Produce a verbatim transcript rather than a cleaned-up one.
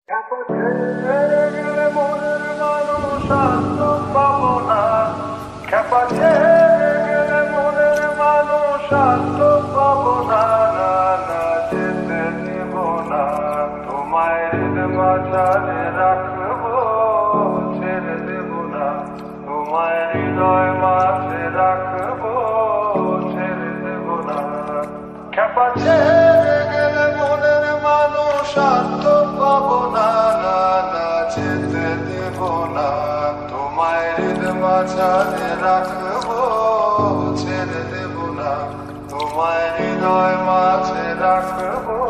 ছেড়ে গেলে মনের মানুষ আর তো পাবো না। খ্যাপা ছেড়ে গেলে মনের মানুষ আর তো পাবো না। না না যেতে দিব না, তোমায় মাঝারে রাখবো, ছেড়ে দেব না। তোমায় হৃদয় মাঝে রাখবো, ছেড়ে দেব না। খ্যাপা ছেড়ে গেলে মনের মানুষ আর তো পাবো না। না না যেতে দেব না, তোমায় হৃদয় মাঝারে রাখবো, ছেড়ে দেব না। তোমায় হৃদয় মাঝে রাখবো,